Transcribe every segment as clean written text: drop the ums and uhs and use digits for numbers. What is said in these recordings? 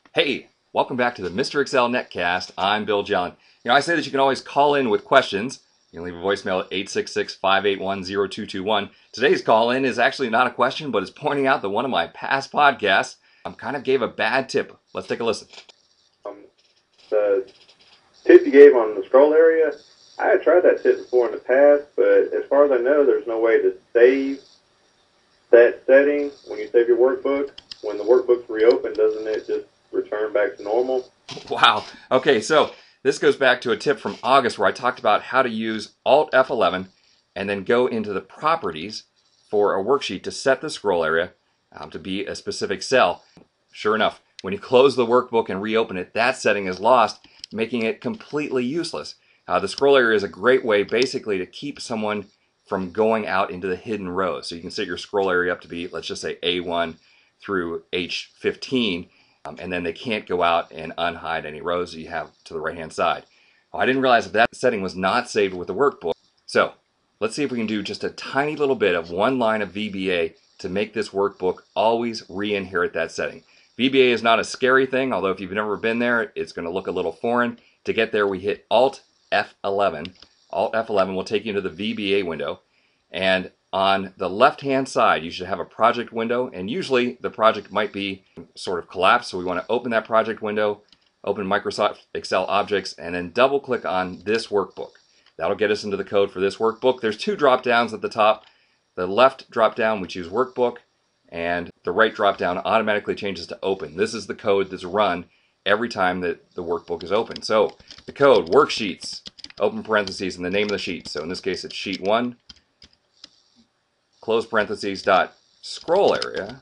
Hey, welcome back to the Mr. Excel Netcast. I'm Bill Jelen. I say that you can always call in with questions. You can leave a voicemail at 866-581-0221. Today's call-in is actually not a question, but it's pointing out that one of my past podcasts kind of gave a bad tip. Let's take a listen. The tip you gave on the scroll area, I had tried that tip before in the past, but as far as I know, there's no way to save that setting when you save your workbook. When the workbook's reopened, doesn't it just return back to normal? Wow. Okay, so this goes back to a tip from August where I talked about how to use Alt F11 and then go into the properties for a worksheet to set the scroll area to be a specific cell. Sure enough, when you close the workbook and reopen it, that setting is lost, making it completely useless. The scroll area is a great way basically to keep someone from going out into the hidden rows. So you can set your scroll area up to be, let's just say A1 through H15, and then they can't go out and unhide any rows that you have to the right hand side. I didn't realize that setting was not saved with the workbook. So let's see if we can do just a tiny little bit of one line of VBA to make this workbook always re-inherit that setting. VBA is not a scary thing, although if you've never been there, it's going to look a little foreign. To get there, we hit Alt F11. Alt F11 will take you into the VBA window, and on the left-hand side, you should have a project window, and usually the project might be sort of collapsed, so we want to open that project window, open Microsoft Excel Objects, and then double-click on this workbook. That'll get us into the code for this workbook. There's two drop-downs at the top. The left drop-down, we choose Workbook, and the right drop-down automatically changes to Open. This is the code that's run every time that the workbook is open. So the code, Worksheets, open parentheses, and the name of the sheet. So in this case, it's Sheet 1. Close parentheses, dot scroll area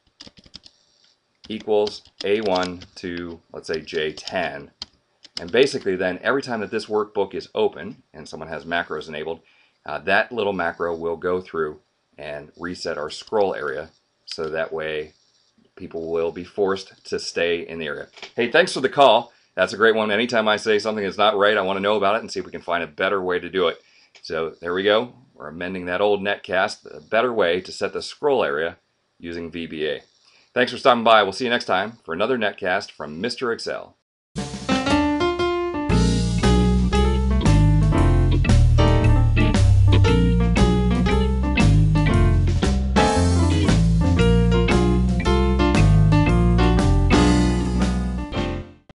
equals A1 to, let's say, J10. And basically then, every time that this workbook is open and someone has macros enabled, that little macro will go through and reset our scroll area, so that way people will be forced to stay in the area. Hey, thanks for the call. That's a great one. Anytime I say something is not right, I want to know about it and see if we can find a better way to do it. So there we go. We're amending that old netcast, a better way to set the scroll area using VBA. Thanks for stopping by. We'll see you next time for another netcast from Mr. Excel.